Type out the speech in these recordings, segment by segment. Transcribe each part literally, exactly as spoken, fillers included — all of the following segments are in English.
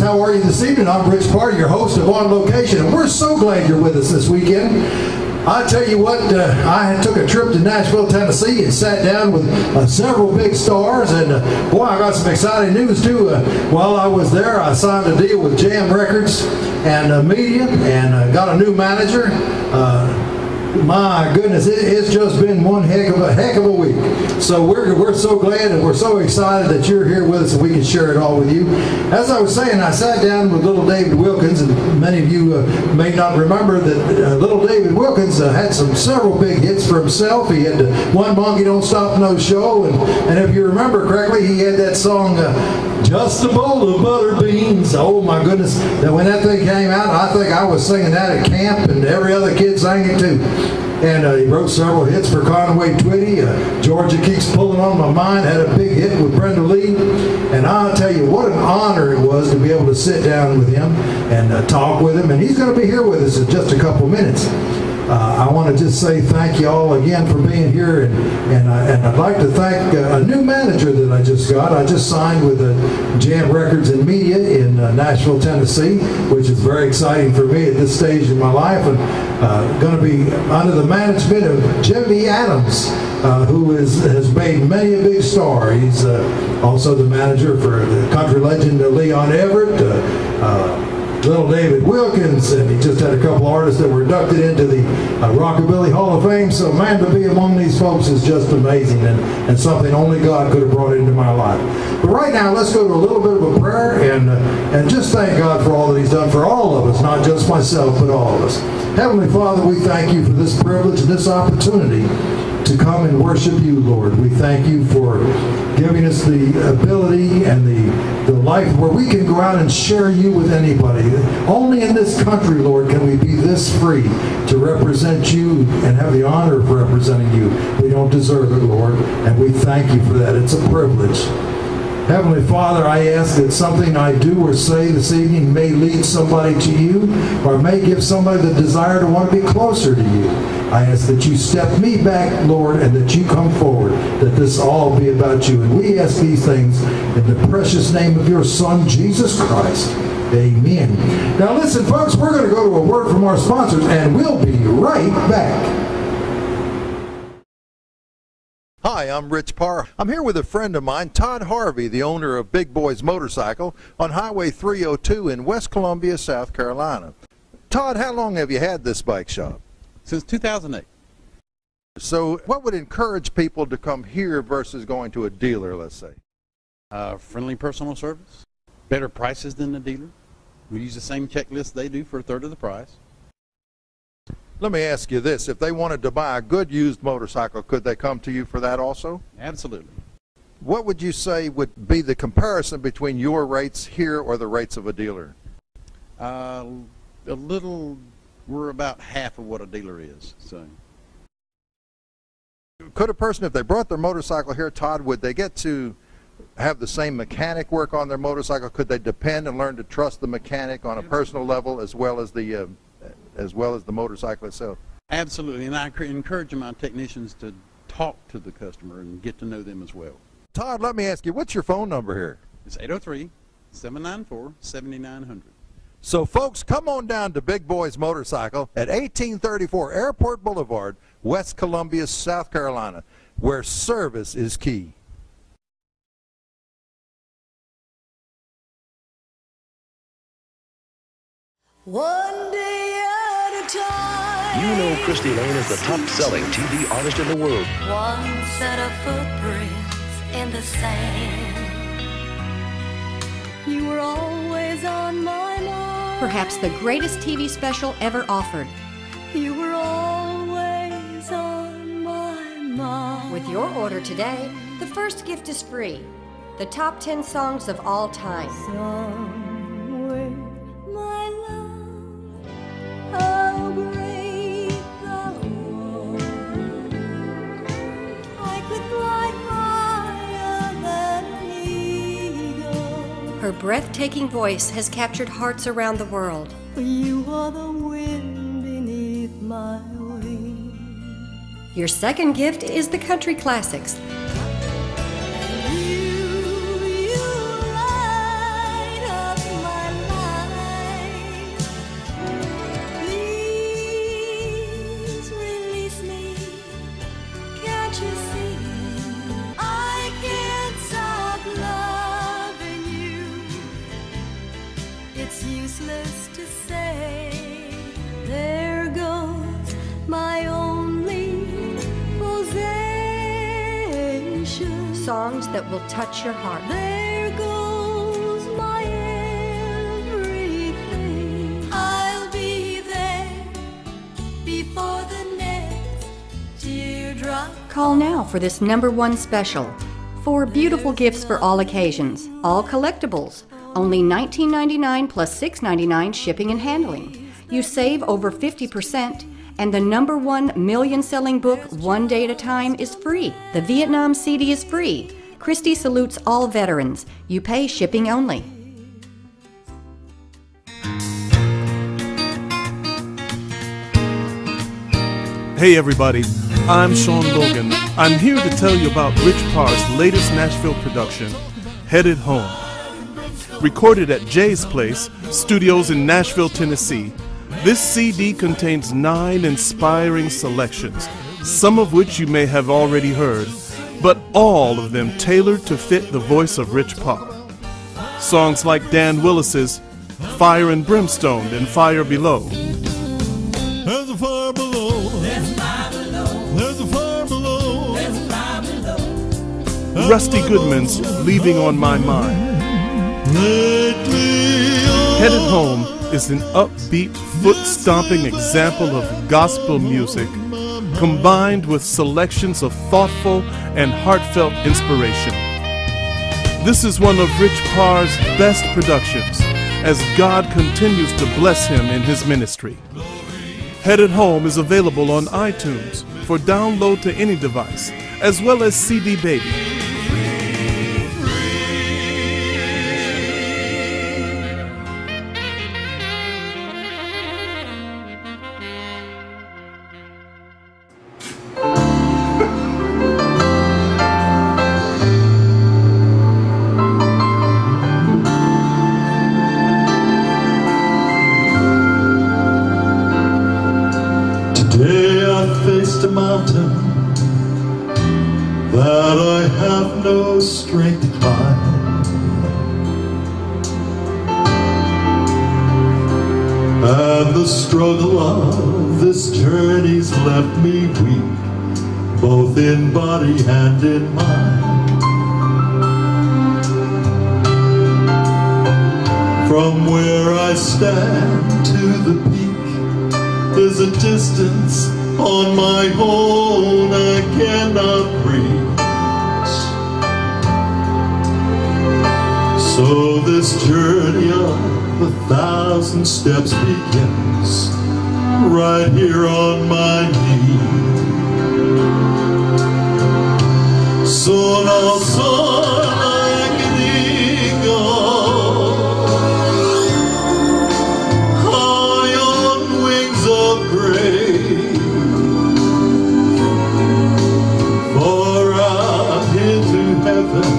how are you this evening? I'm Rich Parr, your host of On Location, and we're so glad you're with us this weekend. I tell you what, uh, I took a trip to Nashville, Tennessee, and sat down with uh, several big stars, and uh, boy, I got some exciting news too. Uh, while I was there, I signed a deal with Jam Records and uh, Media, and uh, got a new manager. Uh, My goodness, it, it's just been one heck of a heck of a week. So we're we're so glad and we're so excited that you're here with us and we can share it all with you. As I was saying, I sat down with little David Wilkins, and many of you uh, may not remember that uh, little David Wilkins uh, had some several big hits for himself. He had uh, One Monkey Don't Stop No Show, and and if you remember correctly, he had that song uh, Just a Bowl of Butter Beans. Oh my goodness! That when that thing came out, I think I was singing that at camp, and every other kid sang it too. And uh, he wrote several hits for Conway Twitty. Uh, Georgia Keeps Pulling on My Mind had a big hit with Brenda Lee. And I'll tell you what an honor it was to be able to sit down with him and uh, talk with him. And he's going to be here with us in just a couple minutes. Uh, I want to just say thank you all again for being here, and and, I, and I'd like to thank uh, a new manager that I just got. I just signed with uh, Jam Records and Media in uh, Nashville, Tennessee, which is very exciting for me at this stage in my life, and uh, going to be under the management of Jimmy Adams, uh, who is, has made many a big star. He's uh, also the manager for the country legend uh, Leon Everett, uh, uh, little David Wilkins, and he just had a couple artists that were inducted into the uh, Rockabilly Hall of Fame. So man, to be among these folks is just amazing, and, and something only God could have brought into my life. But right now, let's go to a little bit of a prayer and, uh, and just thank God for all that he's done for all of us, not just myself, but all of us. Heavenly Father, we thank you for this privilege and this opportunity to come and worship you, Lord. We thank you for giving us the ability and the, the life where we can go out and share you with anybody. Only in this country, Lord, can we be this free to represent you and have the honor of representing you. We don't deserve it, Lord, and we thank you for that. It's a privilege. Heavenly Father, I ask that something I do or say this evening may lead somebody to you, or may give somebody the desire to want to be closer to you. I ask that you step me back, Lord, and that you come forward, that this all be about you. And we ask these things in the precious name of your Son, Jesus Christ. Amen. Now listen, folks, we're going to go to a word from our sponsors, and we'll be right back. Hi, I'm Rich Parr. I'm here with a friend of mine, Todd Harvey, the owner of Big Boys Motorcycle on Highway three oh two in West Columbia, South Carolina. Todd, how long have you had this bike shop? Since two thousand eight. So what would encourage people to come here versus going to a dealer, let's say? Uh, friendly personal service, better prices than the dealer. We use the same checklist they do for a third of the price. Let me ask you this. If they wanted to buy a good used motorcycle, could they come to you for that also? Absolutely. What would you say would be the comparison between your rates here or the rates of a dealer? Uh, a little, we're about half of what a dealer is. So, could a person, if they brought their motorcycle here, Todd, would they get to have the same mechanic work on their motorcycle? Could they depend and learn to trust the mechanic on a personal level as well as the uh, as well as the motorcycle itself? Absolutely, and I encourage my technicians to talk to the customer and get to know them as well. Todd, let me ask you, what's your phone number here? It's eight oh three, seven nine four, seven nine zero zero. So folks, come on down to Big Boys Motorcycle at eighteen thirty-four Airport Boulevard, West Columbia, South Carolina, where service is key. One day at a time. You know Christy Lane is the top-selling T V artist in the world. One set of footprints in the sand. You were always on my mind. Perhaps the greatest T V special ever offered. You were always on my mind. With your order today, the first gift is free. The top ten songs of all time. Somewhere, my love, how great thou art. I could fly higher than an eagle. Her breathtaking voice has captured hearts around the world. You are the wind beneath my wings. Your second gift is the country classics. You, you light up my that will touch your heart. There goes my everything. I'll be there before the next teardrop. Call now for this number one special. Four beautiful gifts for all occasions, all collectibles. Only nineteen ninety-nine dollars plus six ninety-nine shipping and handling. You save over fifty percent, and the number one million-selling book, One Day at a Time, is free. The Vietnam C D is free. Christie salutes all veterans. You pay shipping only. Hey everybody, I'm Sean Logan. I'm here to tell you about Rich Parr's latest Nashville production, Headed Home. Recorded at Jay's Place, studios in Nashville, Tennessee, this C D contains nine inspiring selections, some of which you may have already heard, but all of them tailored to fit the voice of Rich Parr. Songs like Dan Willis's Fire and Brimstone and Fire Below, There's a fire below. There's a fire below. There's a fire below. There's a fire below. Rusty Goodman's Leaving on My Mind. Headed Home is an upbeat, foot-stomping example of gospel music combined with selections of thoughtful and heartfelt inspiration. This is one of Rich Parr's best productions as God continues to bless him in his ministry. Headed Home is available on iTunes for download to any device, as well as C D Baby. Today I faced a mountain that I have no strength to climb, and the struggle of this journey's left me weak, both in body and in mind. From where I stand to the peak is a distance on my own I cannot reach. So this journey of a thousand steps begins right here on my knee. Soon I'll soar like an eagle, high on wings of grace, far out into heaven,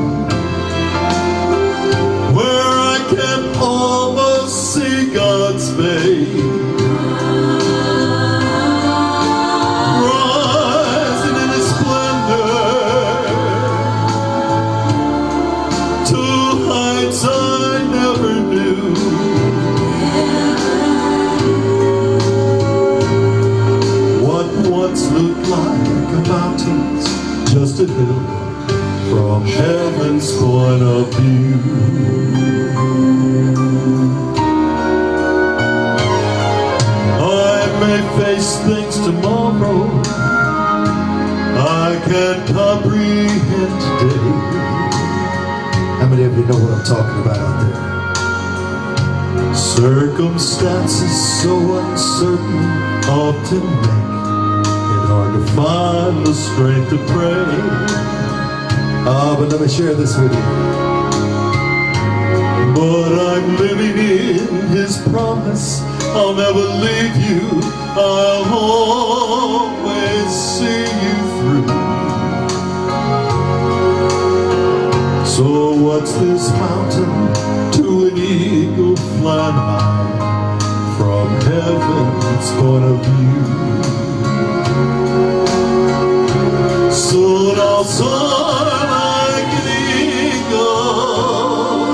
where I can almost see God's face, rising in His splendor to heights I never knew. What once looked like a mountain's just a hill from heaven's point of view. I may face things tomorrow I can't comprehend today. How many of you know what I'm talking about out there? Circumstances so uncertain often make it hard to find the strength to pray. Ah, but let me share this with you. But I'm living in His promise. I'll never leave you. I'll always see you through. So what's this mountain to an eagle flying high from heaven's point of view? Soon I'll soar like an eagle,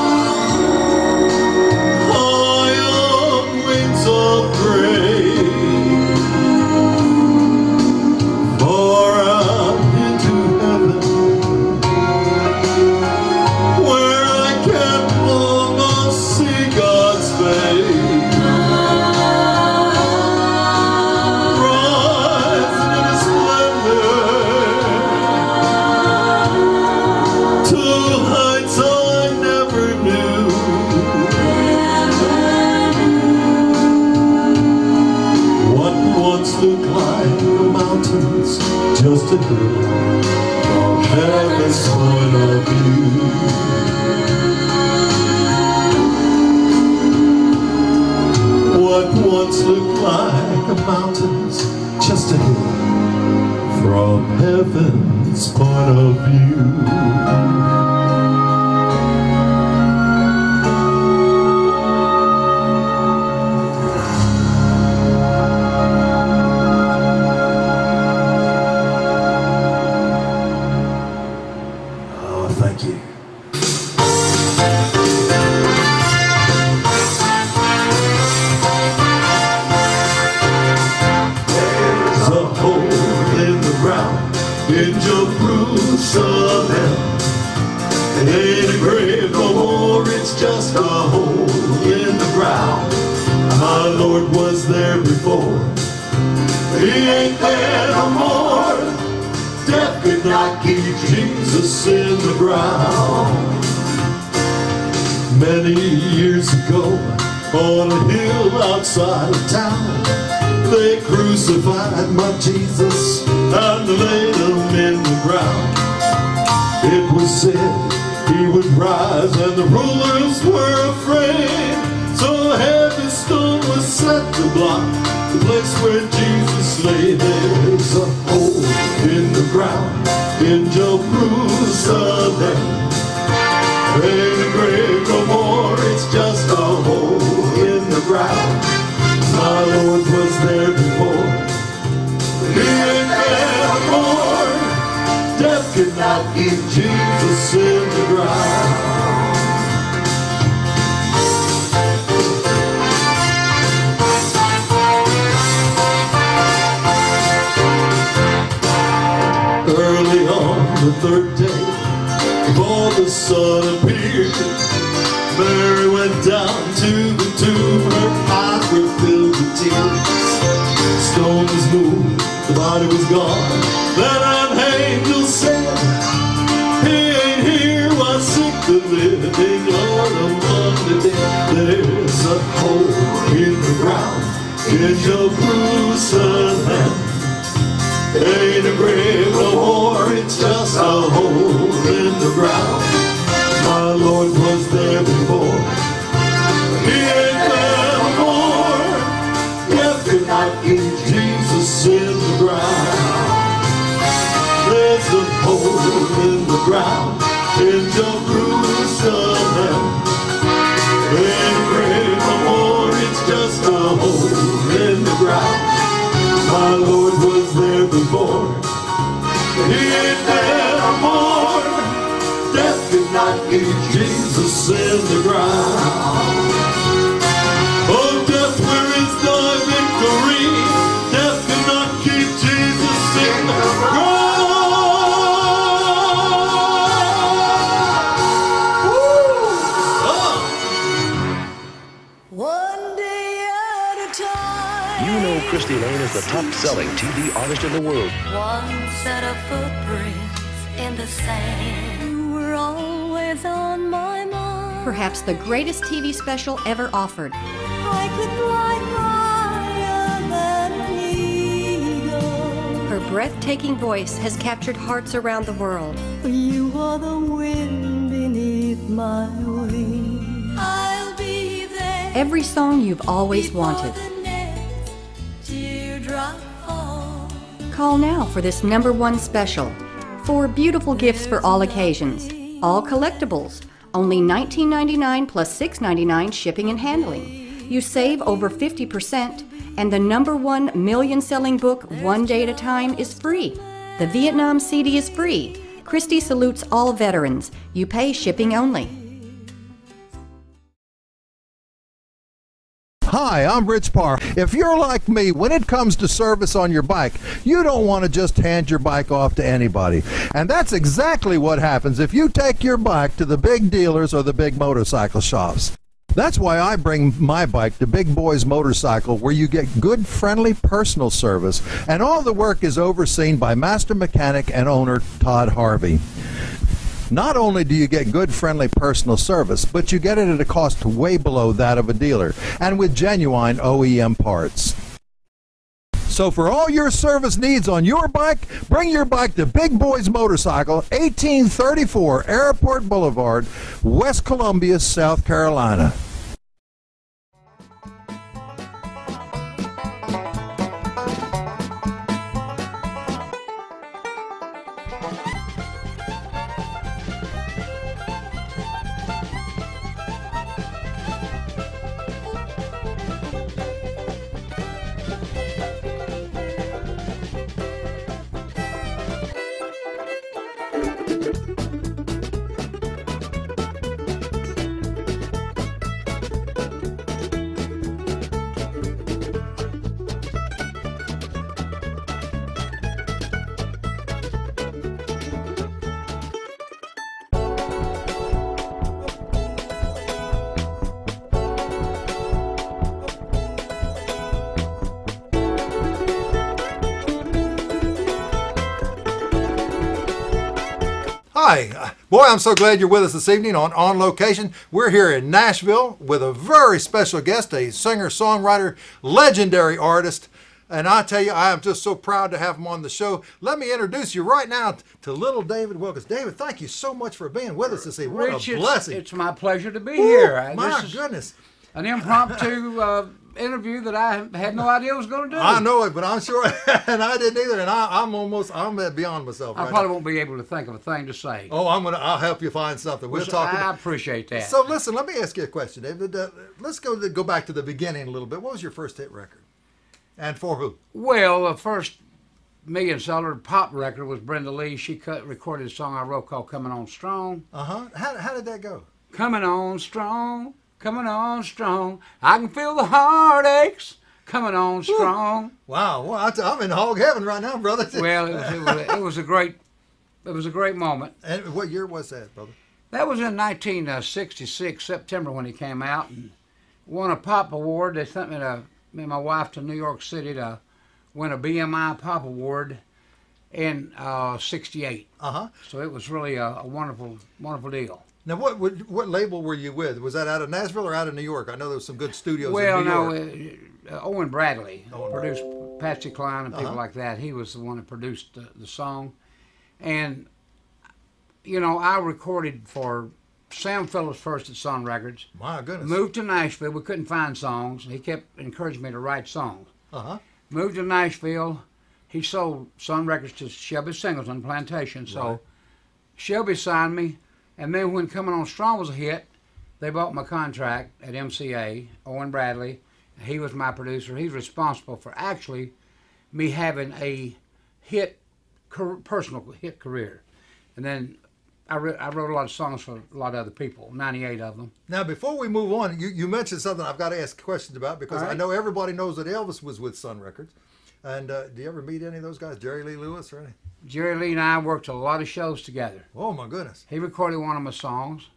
high on wings of grace, far out into heaven, like a mountain's just a hill from heaven's point of view. Thank you. There's a hole in the ground in Jerusalem. It ain't a grave no more, it's just a hole in the ground. My Lord was there before, He ain't there no more. Death could not keep Jesus in the ground. Many years ago, on a hill outside of town, they crucified my Jesus and laid him in the ground. It was said he would rise, and the rulers were afraid, so a heavy stone was set to block the place where Jesus lay. There's a hole in the ground in Jerusalem. Ain't a grave no more, it's just a hole in the ground. My Lord was there before, He ain't there no more. Death could not keep Jesus in the ground. Early on the third day, before the sun appeared, Mary went down to the tomb. Her eyes were filled with tears. The stone was moved, the body was gone. Then an angel said, He ain't here, why seek the living Lord among the dead? There's a hole in the ground in Jerusalem. Ain't a grave no more, it's just a hole in the ground. My Lord was there before, He ain't there no more. Death could not keep Jesus in the ground. There's a hole in the ground in Jerusalem. Ain't a grave no more, it's just a hole in the ground. My Lord was there before, He ain't there no more. Death could not keep Jesus in the ground. Oh, death, where is thy victory? Death could not keep Jesus in the ground. Oh. One day at a time. You know Christy Lane is the top-selling T V artist in the world. One set of footprints in the sand. You were always on my mind. Perhaps the greatest T V special ever offered. I could fly higher than an eagle. Her breathtaking voice has captured hearts around the world. You are the wind beneath my wings. I'll be there. Every song you've always before wanted. the next teardrop falls. Call now for this number one special. Four beautiful gifts for all occasions. All collectibles. Only nineteen ninety-nine plus six ninety-nine shipping and handling. You save over fifty percent, and the number one million-selling book, One Day at a Time, is free. The Vietnam C D is free. Christie salutes all veterans. You pay shipping only. Hi, I'm Rich Parr. If you're like me, when it comes to service on your bike, you don't want to just hand your bike off to anybody. And that's exactly what happens if you take your bike to the big dealers or the big motorcycle shops. That's why I bring my bike to Big Boys Motorcycle, where you get good, friendly, personal service, and all the work is overseen by master mechanic and owner Todd Harvey. Not only do you get good, friendly, personal service, but you get it at a cost way below that of a dealer, and with genuine O E M parts. So for all your service needs on your bike, bring your bike to Big Boys Motorcycle, eighteen thirty-four Airport Boulevard, West Columbia, South Carolina. Hi. Boy, I'm so glad you're with us this evening on On Location. We're here in Nashville with a very special guest, a singer, songwriter, legendary artist. And I tell you, I am just so proud to have him on the show. Let me introduce you right now to little David Wilkins. David, thank you so much for being with us this evening. What Rich, a blessing. It's, it's my pleasure to be Ooh, here. My This is goodness. an impromptu uh, interview that I had no idea I was going to do. I know it, but I'm sure, and I didn't either. And I, I'm almost, I'm beyond myself. I right probably now. won't be able to think of a thing to say. Oh, I'm gonna. I'll help you find something. We'll Well, talk. I about, appreciate that. So listen, let me ask you a question, David. Uh, let's go to, go back to the beginning a little bit. What was your first hit record, and for who? Well, the first million seller pop record was Brenda Lee. She cut, recorded a song I wrote called Coming On Strong. Uh huh. How, how did that go? Coming on strong, coming on strong. I can feel the heartaches coming on strong. Wow. Well, I t- I'm in hog heaven right now, brother. Well, it was, it, was a, it was a great, it was a great moment. And what year was that, brother? That was in nineteen sixty-six, September, when he came out and won a pop award. They sent me to me and my wife to New York City to win a B M I pop award in uh, sixty-eight. Uh huh. So it was really a, a wonderful, wonderful deal. Now, what, what what label were you with? Was that out of Nashville or out of New York? I know there was some good studios Well, in New no, York. uh, Owen Bradley Owen produced Patsy Cline and people Uh-huh. like that. He was the one that produced the, the song. And, you know, I recorded for Sam Phillips first at Sun Records. My goodness. Moved to Nashville. We couldn't find songs. He kept encouraging me to write songs. Uh huh. Moved to Nashville. He sold Sun Records to Shelby Singleton Plantation. So Right. Shelby signed me. And then when Coming On Strong was a hit, they bought my contract at M C A, Owen Bradley. He was my producer. He's responsible for actually me having a hit, car- personal hit career. And then I, re- I wrote a lot of songs for a lot of other people, ninety-eight of them. Now, before we move on, you, you mentioned something I've got to ask questions about because All I right. know everybody knows that Elvis was with Sun Records. And uh, do you ever meet any of those guys, Jerry Lee Lewis or any? Jerry Lee and I worked a lot of shows together. Oh, my goodness. He recorded one of my songs.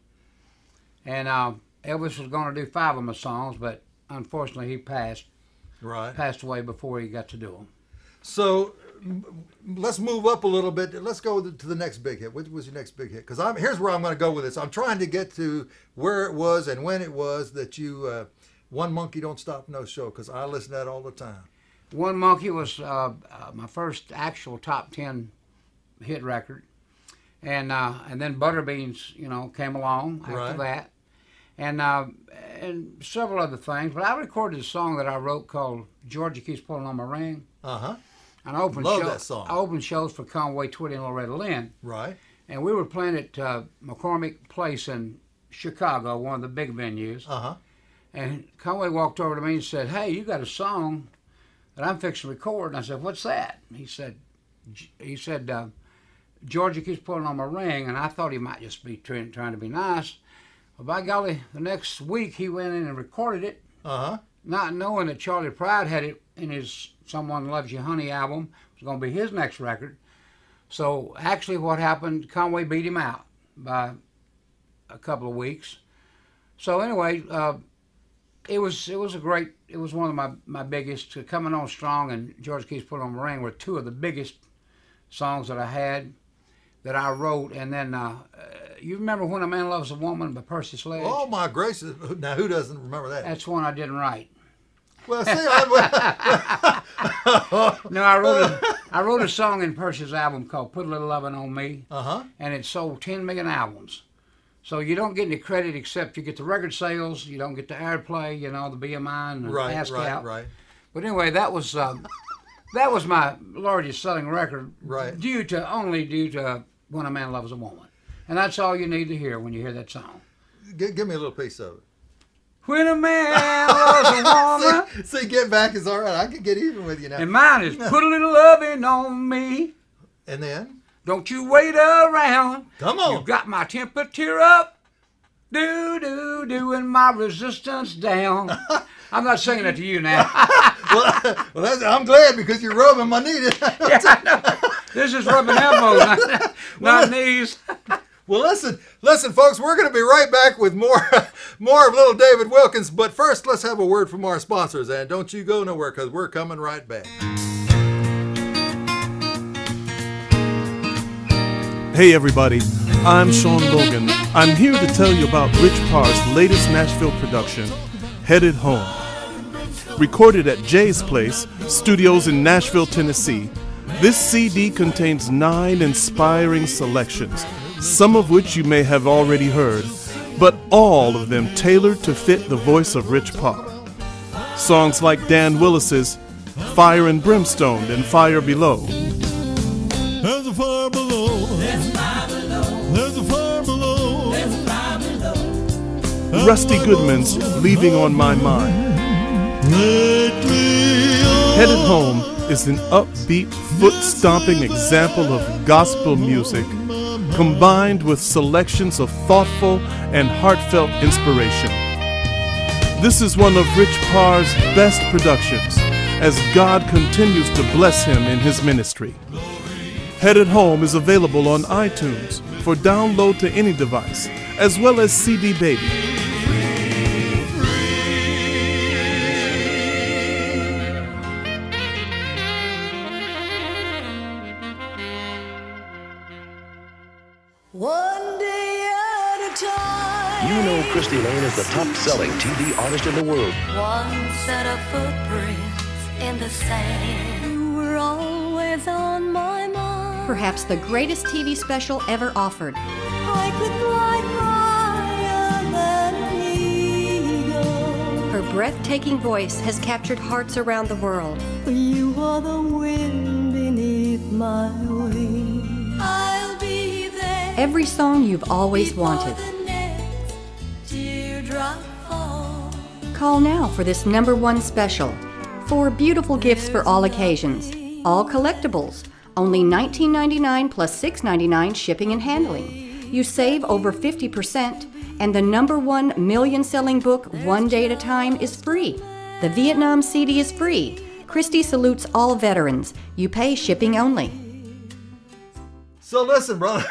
And uh, Elvis was going to do five of my songs, but unfortunately he passed Right. passed away before he got to do them. So m- let's move up a little bit. Let's go to the next big hit. What was your next big hit? Because I'm here's where I'm going to go with this. I'm trying to get to where it was and when it was that you uh, One Monkey Don't Stop No Show, because I listen to that all the time. One Monkey was uh, uh, my first actual top ten hit record, and uh, and then Butterbeans, you know, came along after Right. that, and uh, and several other things. But I recorded a song that I wrote called "Georgia Keeps Pulling on My Ring," Uh huh. and I opened Love show- that song. I opened shows for Conway Twitty and Loretta Lynn, Right. and we were playing at uh, McCormick Place in Chicago, one of the big venues. Uh huh. And Conway walked over to me and said, "Hey, you got a song that I'm fixing to record." And I said, "What's that?" He said, "He said uh, Georgia Keeps Pulling on My Ring." And I thought he might just be trying, trying to be nice. Well, by golly, the next week he went in and recorded it, Uh huh. not knowing that Charlie Pride had it in his "Someone Loves You Honey" album. It was going to be his next record. So actually, what happened? Conway beat him out by a couple of weeks. So anyway. Uh, It was it was a great it was one of my, my biggest uh, Coming On Strong and George Keeps Pulling on My Ring were two of the biggest songs that I had that I wrote. And then uh, uh, you remember When a Man Loves a Woman by Percy Sledge? Oh, my gracious. Now, who doesn't remember that? That's one I didn't write. Well, see, I, No, I wrote a I wrote a song in Percy's album called Put a Little Lovin' on Me, uh-huh. and it sold ten million albums. So you don't get any credit except you get the record sales, you don't get the airplay, you know, the B M I and the Right, ASCAP. right, right. But anyway, that was um, that was my largest selling record, Right. due to only due to When a Man Loves a Woman, and that's all you need to hear when you hear that song. G- give me a little piece of it. When a man loves a woman, See, see, get back is all right. I can get even with you now. and mine is Put a Little Lovin' on Me. And then? Don't you wait around. Come on. You got my temperature up. Do, do, do, and my resistance down. I'm not singing it to you now. well, well that's, I'm glad because you're rubbing my knee. Yeah, I know. This is rubbing elbows, not, not knees. Well, listen, listen, folks, we're going to be right back with more, more of little David Wilkins. But first, let's have a word from our sponsors. And don't you go nowhere because we're coming right back. Hey everybody, I'm Sean Logan. I'm here to tell you about Rich Parr's latest Nashville production, Headed Home. Recorded at Jay's Place, studios in Nashville, Tennessee, this C D contains nine inspiring selections, some of which you may have already heard, but all of them tailored to fit the voice of Rich Parr. Songs like Dan Willis's Fire and Brimstone and Fire Below. There's a fire below. There's a fire below. There's a fire below. There's a fire below. Rusty Goodman's Leaving on My Mind. Headed Home is an upbeat, foot-stomping example of gospel music combined with selections of thoughtful and heartfelt inspiration. This is one of Rich Parr's best productions as God continues to bless him in his ministry. Headed Home is available on iTunes for download to any device, as well as C D Baby. One day at a time. You know Christy Lane is the top-selling T V artist in the world. One set of footprints in the sand. You were always on my mind. Perhaps the greatest T V special ever offered. I could fly higher than an eagle. Her breathtaking voice has captured hearts around the world. You are the wind beneath my wings. I'll be there. Every song you've always before wanted. the next teardrop falls. Call now for this number one special. Four beautiful gifts for all occasions. All collectibles. Only nineteen ninety-nine dollars plus six ninety-nine shipping and handling. You save over fifty percent, and the number one million-selling book, One Day at a Time, is free. The Vietnam C D is free. Christy salutes all veterans. You pay shipping only. So listen, brother.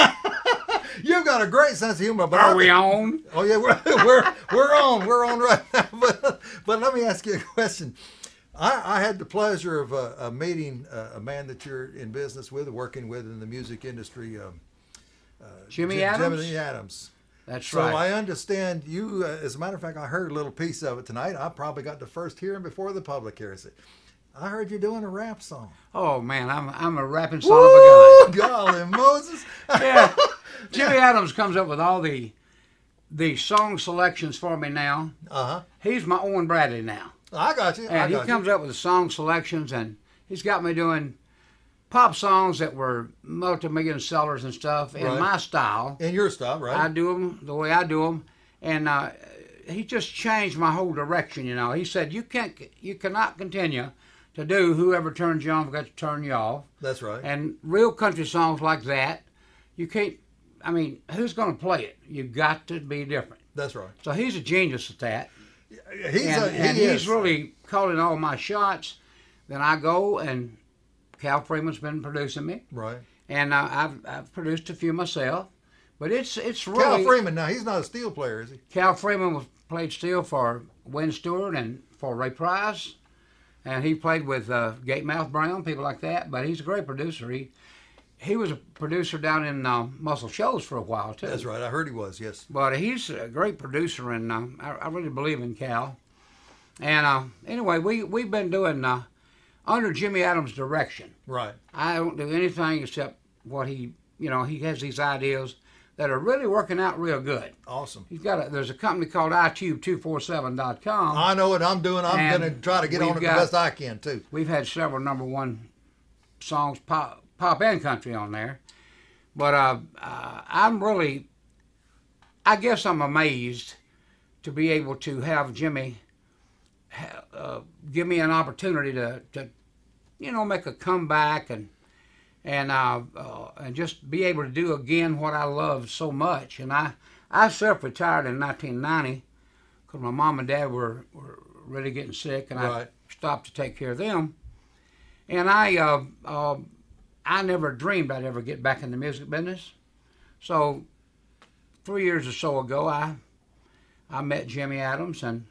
You've got a great sense of humor. But Are I- we on? Oh yeah, we're we're we're on. We're on right now. But but let me ask you a question. I, I had the pleasure of uh, uh, meeting uh, a man that you're in business with, working with in the music industry, um, uh, Jimmy Jim- Adams? Jimmy Adams. That's So right. I understand you. Uh, as a matter of fact, I heard a little piece of it tonight. I probably got the first hearing before the public hears it. I heard you doing a rap song. Oh man, I'm I'm a rapping son of a Woo! Golly Moses. gun. Yeah, Jimmy Adams comes up with all the the song selections for me now. Uh huh. He's my Owen Bradley now, I got you. I and he got comes you. up with the song selections, and he's got me doing pop songs that were multi-million sellers and stuff in Right. my style. in your style, right? I do them the way I do them, and uh, he just changed my whole direction. You know, he said you can't, you cannot continue to do whoever turns you on got to turn you off. That's right. And real country songs like that, you can't. I mean, who's going to play it? You got to be different. That's right. So he's a genius at that, He's and, a, he and is. he's really calling all my shots. Then I go and Cal Freeman's been producing me, right. and uh, I've I've produced a few myself. But it's it's really Cal Freeman. Now he's not a steel player, is he? Cal Freeman was played steel for Wayne Stewart and for Ray Price, and he played with uh, Gatemouth Brown, people like that. But he's a great producer. He he was a producer down in uh, Muscle Shoals for a while too. That's right. I heard he was. Yes. But he's a great producer, and uh, I, I really believe in Cal. And uh, anyway, we we've been doing uh, under Jimmy Adams' direction. Right. I don't do anything except what he, you know, he has these ideas that are really working out real good. Awesome. He's got a, there's a company called i tube two four seven dot com. I know what I'm doing. I'm And going to try to get on we've it got- the best I can too. We've had several number one songs, pop, pop and country on there. But uh, uh, I'm really, I guess I'm amazed to be able to have Jimmy ha- uh, give me an opportunity to, to, you know, make a comeback and and uh, uh, and just be able to do again what I love so much. And I, I self-retired in nineteen ninety because my mom and dad were, were really getting sick, and Right. I stopped to take care of them. And I, uh, uh, I never dreamed I'd ever get back in the music business. So three years or so ago, I, I met Jimmy Adams, and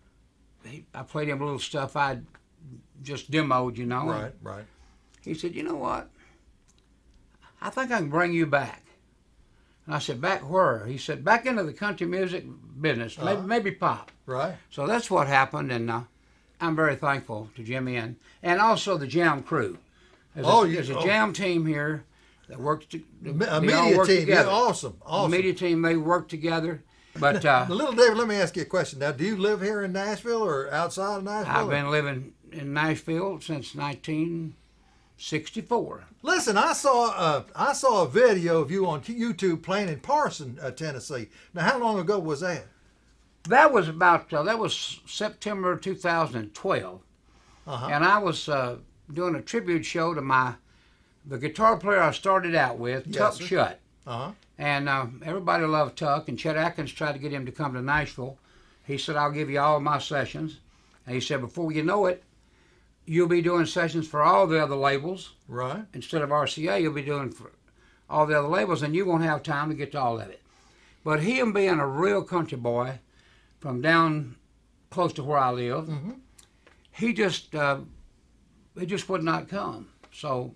he, I played him a little stuff I'd just demoed, you know. Right. Right. He said, "You know what? I think I can bring you back. And I said, back where? He said, back into the country music business, maybe, Uh-huh. maybe pop. Right. So that's what happened, and uh, I'm very thankful to Jimmy and, and also the Jam crew. There's Oh, a, you- there's a oh. Jam team here that works to, A they all media work team, yeah, together. awesome, awesome. The media team, they work together. But uh, Now, little David, let me ask you a question. Now, do you live here in Nashville or outside of Nashville? I've been living in Nashville since nineteen sixty-four. Listen, I saw a, I saw a video of you on YouTube playing in Parson, uh, Tennessee. Now, how long ago was that? That was about uh, that was September two thousand twelve, Uh-huh. and I was uh, doing a tribute show to my the guitar player I started out with, Yes, Tuck sir. Shutt. Uh-huh. And uh, everybody loved Tuck, and Chet Atkins tried to get him to come to Nashville. He said, I'll give you all my sessions. And he said, before you know it, you'll be doing sessions for all the other labels. Right. Instead of R C A, you'll be doing for all the other labels, and you won't have time to get to all of it. But him being a real country boy from down close to where I live, Mm-hmm. he just uh, he just would not come. So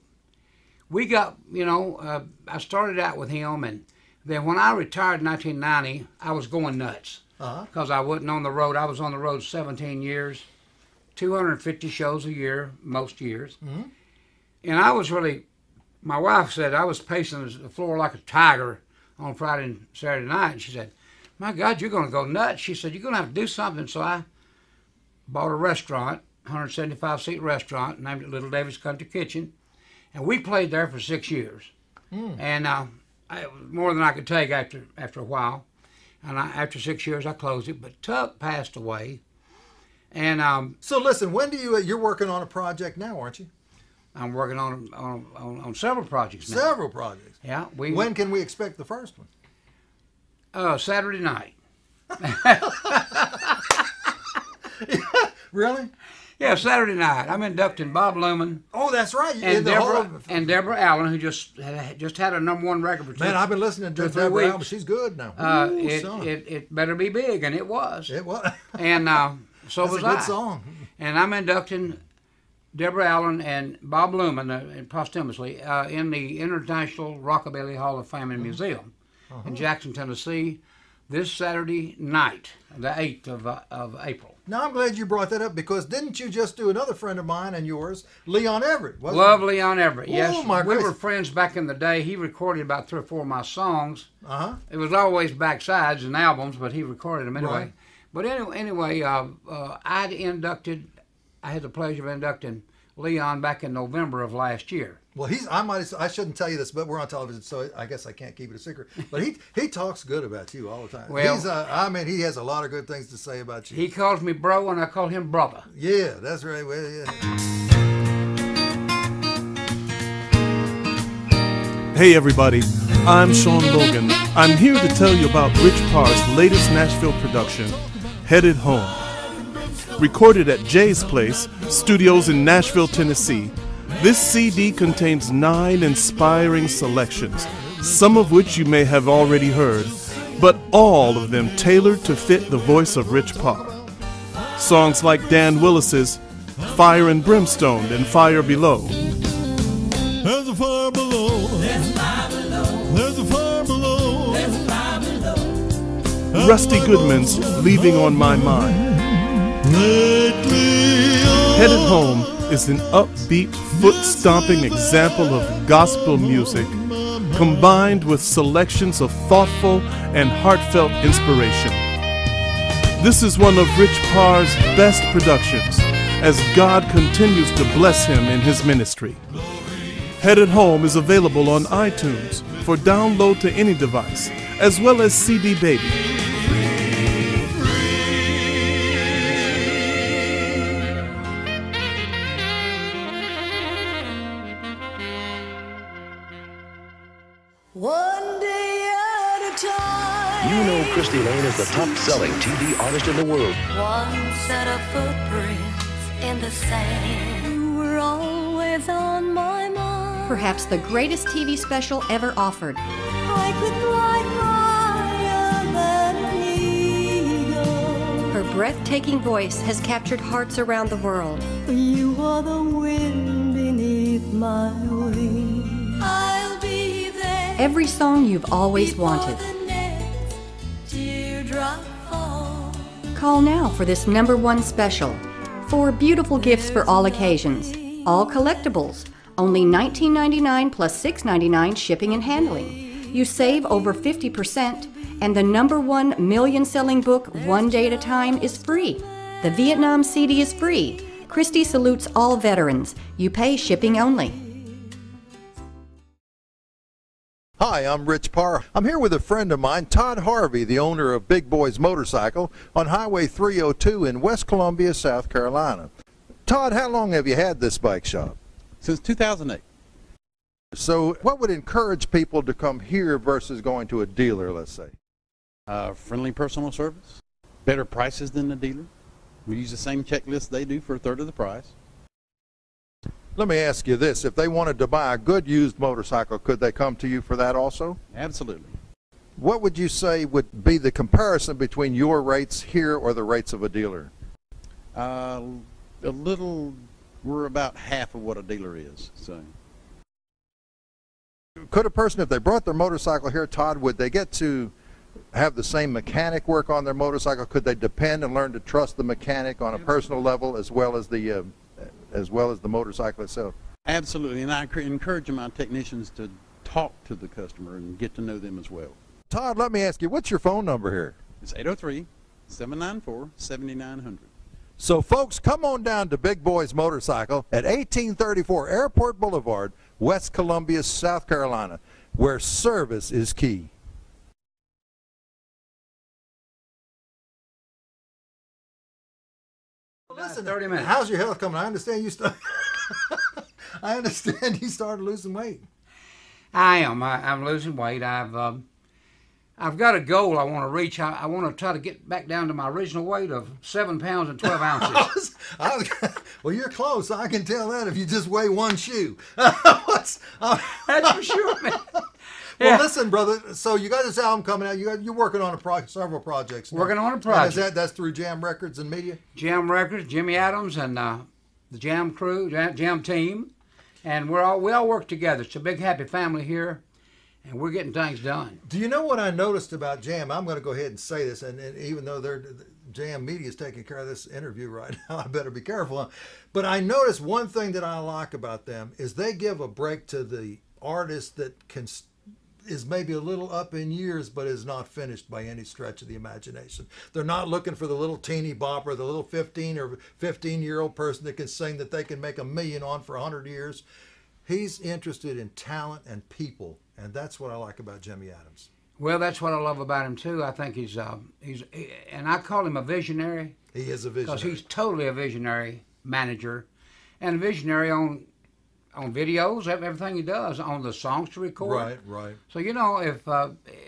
we got, you know, uh, I started out with him, and then when I retired in nineteen ninety, I was going nuts Uh-huh. because I wasn't on the road. I was on the road seventeen years, two hundred fifty shows a year, most years. Mm-hmm. And I was really, my wife said I was pacing the floor like a tiger on Friday and Saturday night. And she said, my God, you're going to go nuts. She said, you're going to have to do something. So I bought a restaurant, one hundred seventy-five seat restaurant, named it Little David's Country Kitchen. And we played there for six years. Mm. And uh, I, it was more than I could take after after a while. And I, after six years, I closed it. But Tuck passed away. And um, So listen, when do you, uh, you're working on a project now, aren't you? I'm working on, on on on several projects now. Several projects. Yeah. We, When can we expect the first one? Uh, Saturday night. Really? Yeah, Saturday night. I'm inducting Bob Luman Oh, that's right. You and did the whole- Deborah and Deborah Allen, who just had, just had a number one record for two. Man, I've been listening two to or three Deborah weeks. Allen. She's good now. Uh, Ooh, it, son. it it better be big, and it was. It was. And uh, so That's was a good I. song. And I'm inducting Deborah Allen and Bob Luman uh, posthumously uh, in the International Rockabilly Hall of Fame and Museum Uh-huh. in Jackson, Tennessee, this Saturday night, the eighth of uh, of April. Now, I'm glad you brought that up because didn't you just do another friend of mine and yours, Leon Everett? Wasn't Love Leon Everett. Oh, Yes, my we gracious. were friends back in the day. He recorded about three or four of my songs. Uh-huh. It was always backsides and albums, but he recorded them anyway. Right. But anyway, anyway, uh, uh, I inducted. I had the pleasure of inducting Leon back in November of last year. Well, he's. I might. I shouldn't tell you this, but we're on television, so I guess I can't keep it a secret. But he he talks good about you all the time. Well- he's. Uh, I mean, he has a lot of good things to say about you. He calls me bro, and I call him brother. Yeah, that's right. Well, yeah. Hey everybody, I'm Sean Logan. I'm here to tell you about Rich Parr's latest Nashville production, Headed Home. Recorded at Jay's Place, studios in Nashville, Tennessee, this C D contains nine inspiring selections, some of which you may have already heard, but all of them tailored to fit the voice of Rich Parr. Songs like Dan Willis's Fire and Brimstone and Fire Below, There's a fire below. There's a fire below. There's a fire below. There's a fire below. Rusty Goodman's Leaving on My Mind. Headed Home is an upbeat, foot-stomping example of gospel music combined with selections of thoughtful and heartfelt inspiration. This is one of Rich Parr's best productions as God continues to bless him in his ministry. Headed Home is available on iTunes for download to any device, as well as C D Baby. One day at a time. You know Christy Lane is the top-selling T V artist in the world. One set of footprints in the sand. You were always on my mind. Perhaps the greatest T V special ever offered. I could fly higher than an eagle. Her breathtaking voice has captured hearts around the world. You are the wind beneath my wings. I'll be every song you've always wanted. Call now for this number one special. Four beautiful gifts for all occasions, all collectibles, only nineteen ninety-nine plus six ninety-nine shipping and handling. You save over fifty percent, and the number one million-selling book, One Day at a Time, is free. The Vietnam C D is free. Christie salutes all veterans. You pay shipping only. Hi, I'm Rich Parr. I'm here with a friend of mine, Todd Harvey, the owner of Big Boys Motorcycle on Highway three oh two in West Columbia, South Carolina. Todd, how long have you had this bike shop? Since two thousand eight. So what would encourage people to come here versus going to a dealer, let's say? Uh, friendly personal service, better prices than the dealer. We use the same checklist they do for a third of the price. Let me ask you this. If they wanted to buy a good used motorcycle, could they come to you for that also? Absolutely. What would you say would be the comparison between your rates here or the rates of a dealer? Uh, a little, we're about half of what a dealer is. So, could a person, if they brought their motorcycle here, Todd, would they get to have the same mechanic work on their motorcycle? Could they depend and learn to trust the mechanic on a personal level as well as the uh, as well as the motorcycle itself? Absolutely, and I encourage my technicians to talk to the customer and get to know them as well. Todd, let me ask you, what's your phone number here? It's eight oh three, seven nine four, seven nine zero zero. So folks, come on down to Big Boys Motorcycle at eighteen thirty-four Airport Boulevard, West Columbia, South Carolina, where service is key. Listen, thirty minutes. How's your health coming? I understand you start. I understand you started losing weight. I am. I, I'm losing weight. I've um, I've got a goal I want to reach. I, I want to try to get back down to my original weight of seven pounds and twelve ounces. I was, I was, well, you're close. I can tell that if you just weigh one shoe. What's, uh, That's for sure, man. Well, Yeah. listen, brother. So you got this album coming out. You got, you're working on a pro several projects. Now. Working on a And project. Is that that's through Jam Records and Media? Jam Records, Jimmy Adams, and uh, the Jam crew, Jam, Jam team, and we're all we all work together. It's a big happy family here, and we're getting things done. Do you know what I noticed about Jam? I'm going to go ahead and say this, and, and even though they're Jam Media is taking care of this interview right now, I better be careful. But I noticed one thing that I like about them is they give a break to the artist that can. Is maybe a little up in years, but is not finished by any stretch of the imagination. They're not looking for the little teeny bopper, the little fifteen or fifteen year old person that can sing that they can make a million on for a hundred years. He's interested in talent and people, and that's what I like about Jimmy Adams. Well, that's what I love about him too. I think he's uh, he's, and I call him a visionary. He is a visionary because he's totally a visionary manager, and a visionary on. on videos, everything he does, on the songs to record. Right, right. So, you know, if uh,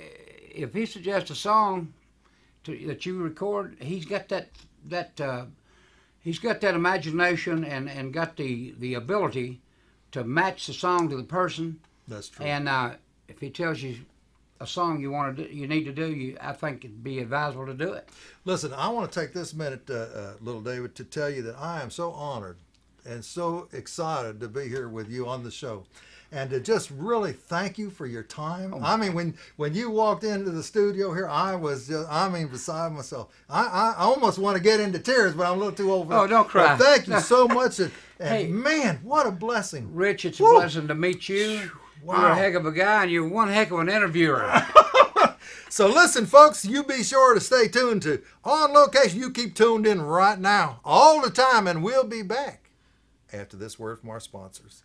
if he suggests a song to, that you record, he's got that that uh, he's got that imagination and, and got the, the ability to match the song to the person. That's true. And uh, if he tells you a song you want to do, you need to do, you I think it'd be advisable to do it. Listen, I want to take this minute, uh, uh, little David, to tell you that I am so honored and so excited to be here with you on the show, and to just really thank you for your time. Oh, I mean, when when you walked into the studio here, I was just, I mean, beside myself. I, I almost want to get into tears, but I'm a little too old for that. Oh, don't cry. But thank you so much, and, and Hey, man, what a blessing. Rich, it's Woo. a blessing to meet you. Wow. You're a heck of a guy, and you're one heck of an interviewer. So listen, folks, you be sure to stay tuned to On Location. You keep tuned in right now, all the time, and we'll be back after this word from our sponsors.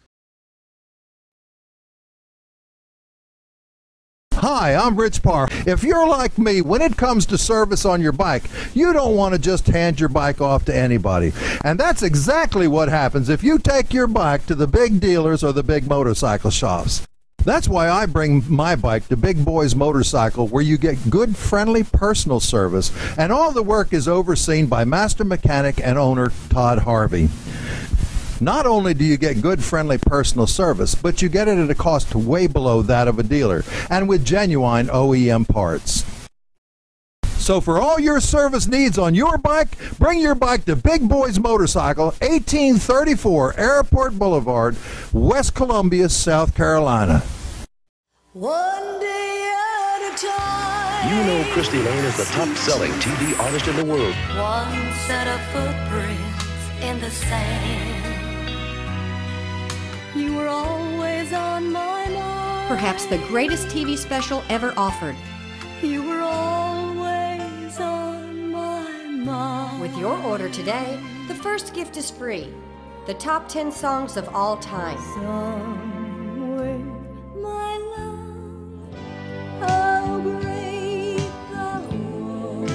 Hi, I'm Rich Parr. If you're like me, when it comes to service on your bike, you don't want to just hand your bike off to anybody. And that's exactly what happens if you take your bike to the big dealers or the big motorcycle shops. That's why I bring my bike to Big Boys Motorcycle, where you get good, friendly, personal service, and all the work is overseen by master mechanic and owner Todd Harvey. Not only do you get good, friendly, personal service, but you get it at a cost way below that of a dealer, and with genuine O E M parts. So for all your service needs on your bike, bring your bike to Big Boys Motorcycle, eighteen thirty-four Airport Boulevard, West Columbia, South Carolina. One day at a time. You know Christy Lane is the top-selling T V artist in the world. One set of footprints in the sand. You were always on my mind. Perhaps the greatest T V special ever offered. You were always on my mind. With your order today, the first gift is free. The top ten songs of all time. Somewhere, my love, how great thou art.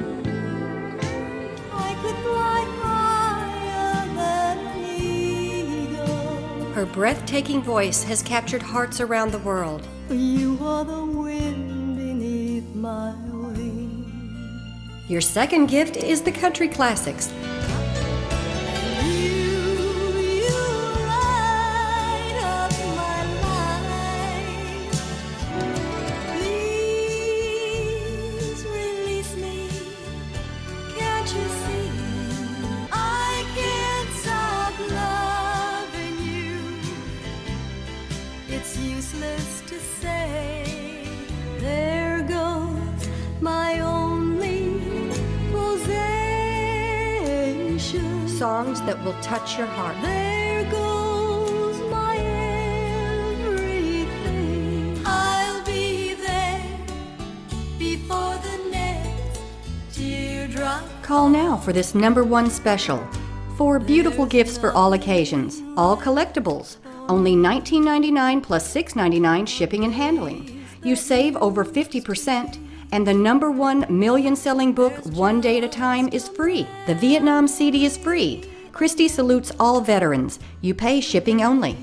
I could fly higher than an eagle. Her breathtaking voice has captured hearts around the world. You are the wind beneath my wings. Your second gift is the country classics. Useless to say, there goes my only possession. Songs that will touch your heart. There goes my everything. I'll be there before the next teardrop. Call now for this number one special. Four beautiful gifts for all occasions, all collectibles. Only nineteen ninety-nine plus six ninety-nine shipping and handling. You save over fifty percent, and the number one million-selling book, One Day at a Time, is free. The Vietnam C D is free. Christy salutes all veterans. You pay shipping only.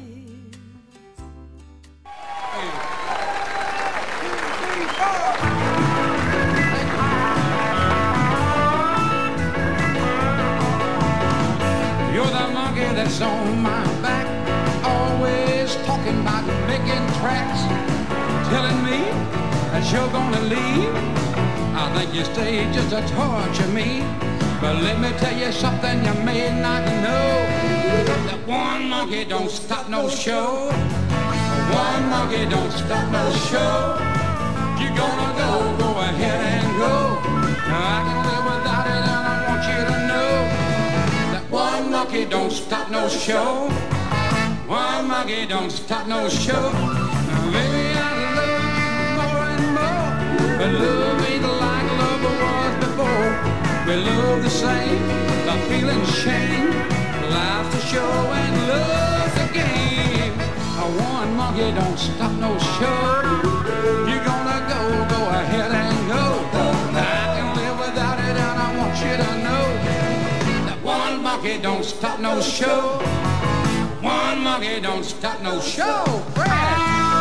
You're the monkey that's on my back, always talking about making tracks, telling me that you're gonna leave. I think you stay just to torture me, but let me tell you something you may not know. That one monkey don't stop no show. One monkey don't stop no show. You're gonna go, go ahead and go. I can live without it, and I want you to know that one monkey don't stop no show. One monkey don't stop no show. Now, baby, I love you more and more, but love ain't like love was before. We love the same, the feeling's change. Life's the show and love's the game. A one monkey don't stop no show. You're gonna go, go ahead and go. I can live without it, and I want you to know that one monkey don't stop no show. One monkey don't stop no show. Fred.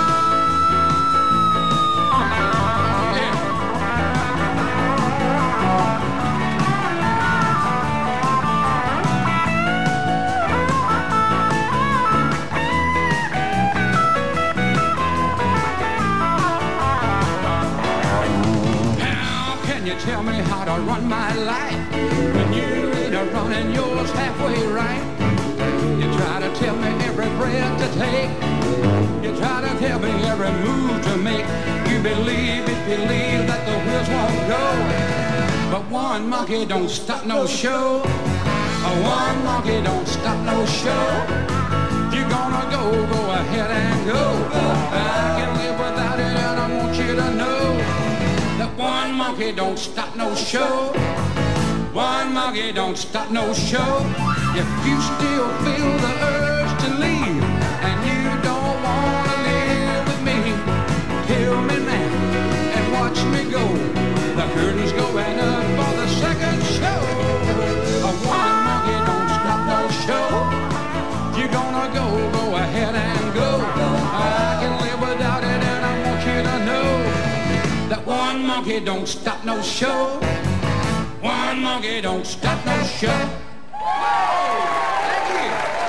Now, can you tell me how to run my life when you ain't running yours halfway right? You try to tell me every breath to take. You try to tell me every move to make. You believe it, believe that the wheels won't go. But one monkey don't stop no show. One monkey don't stop no show. You're gonna go, go ahead and go. I can live without it, and I want you to know that one monkey don't stop no show. One monkey don't stop no show. If you still feel the urge to leave and you don't want to live with me, tell me now and watch me go. The curtain's going up for the second show. A one monkey don't stop no show. You're gonna go, go ahead and go. I can live without it, and I want you to know that one monkey don't stop no show. One monkey don't stop no show. Thank you.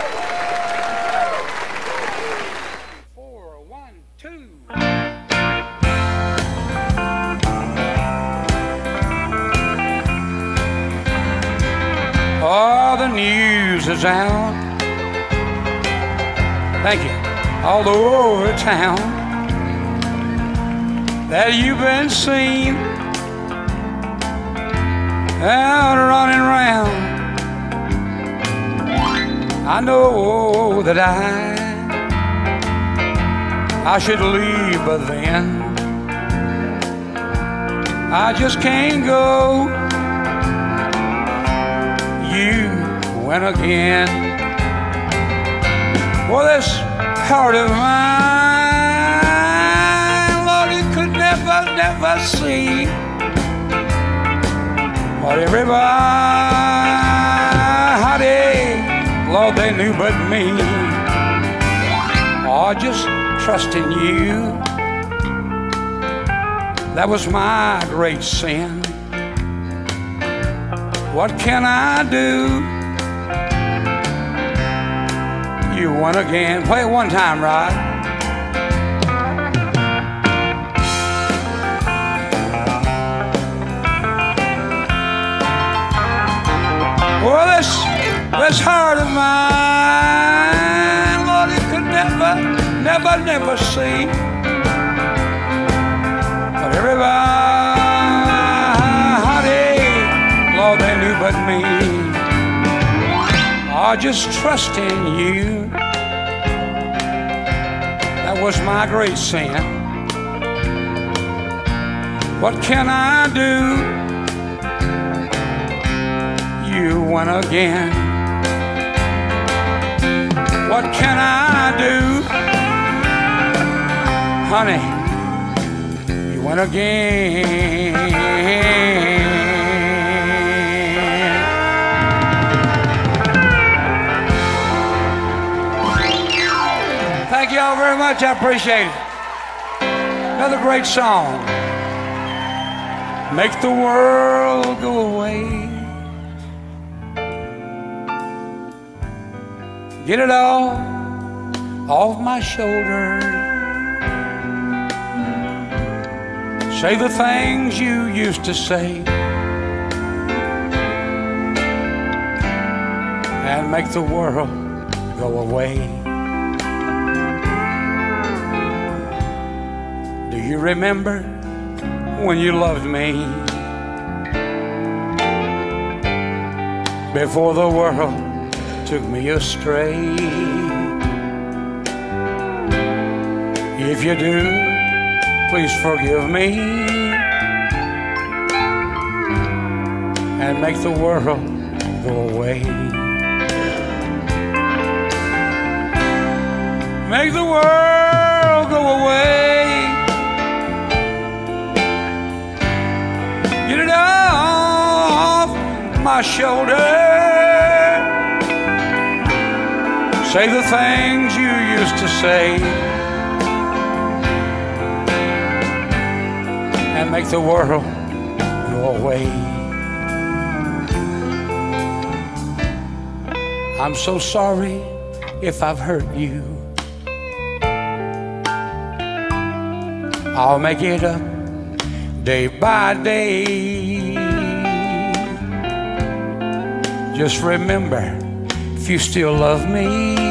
Four, one, two. Oh, the news is out. Thank you. All over town. that you've been seen out running around. I know that I I should leave, but then I just can't go. You went again. Well, this heart of mine, Lord, you could never, never see what everybody, Lord, they knew but me. Oh, just trust in you. That was my great sin. What can I do? You won again. Play it one time, Rod. Well, this, this heart of mine, Lord, it could never, never, never see but everybody, Lord, they knew but me. Oh, just trust in you. That was my great sin. What can I do? You won again. What can I do? Honey, you won again. Thank you all very much. I appreciate it. Another great song. Make the world go away. Get it all off my shoulders. Say the things you used to say, and make the world go away. Do you remember when you loved me before the world took me astray? If you do, please forgive me and make the world go away. Make the world go away. Get it off my shoulder. Say the things you used to say, and make the world go away. I'm so sorry if I've hurt you. I'll make it up day by day. Just remember, if you still love me,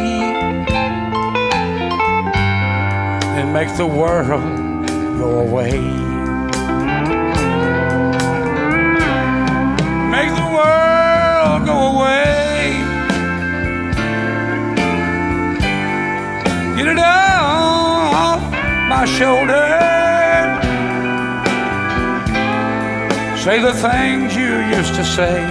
then make the world go away. Make the world go away. Get it off my shoulder. Say the things you used to say,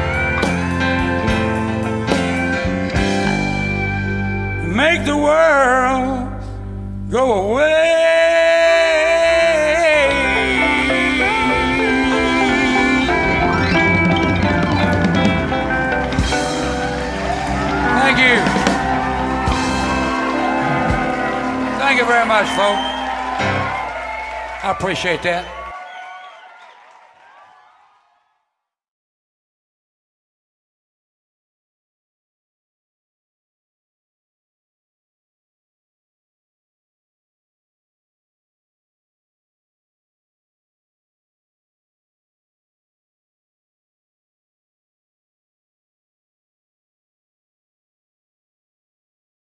make the world go away. Thank you. Thank you very much, folks. I appreciate that.